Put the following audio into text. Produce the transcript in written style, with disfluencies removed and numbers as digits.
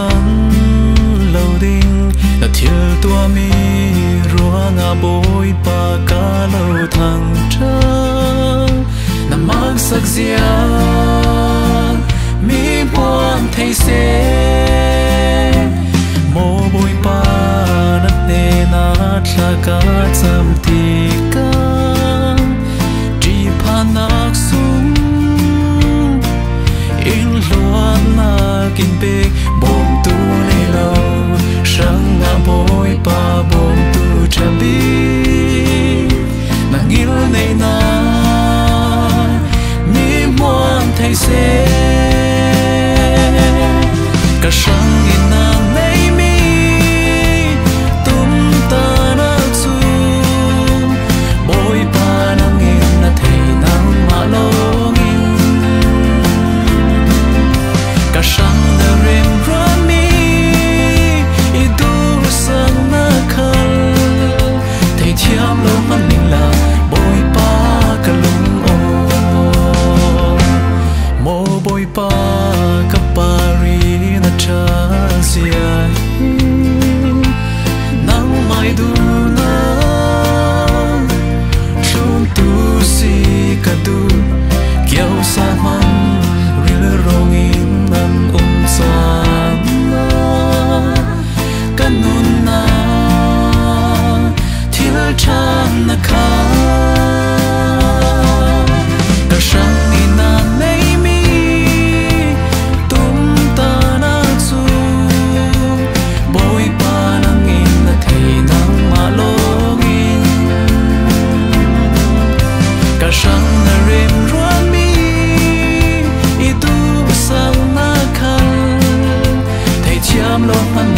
khăn lâu đinh là thiêu tua mi rùa ngà bôi ba cá lâu thằng trăng nằm mắc sắc già mi buồn thấy xe mô bôi ba nát nê nát là cá chăm tì căng chỉ pha nạc sung in loan na kinh bê bom tu lê lâu sang ngà bôi ba bom tu cha bi na ngil này na mi muôn thấy xe cả sang in na này mi tum ta na chu bôi ba na ngil na thấy nang ma lo cả sang na rem ra mi i du sang na khal thấy thiam lo man ning la bôi ba cả lung o mo bôi ba cả pari na cha sia nang mai du na chun tu si ka du kiao sa man ril rongin nan sa na kanun na thil chan na kha ka sang ni na nei mi tum ta na chu boi pa nang in na thei nang ma longin ka sang na rem ruan mi i tu sang na khal thei chiam lo man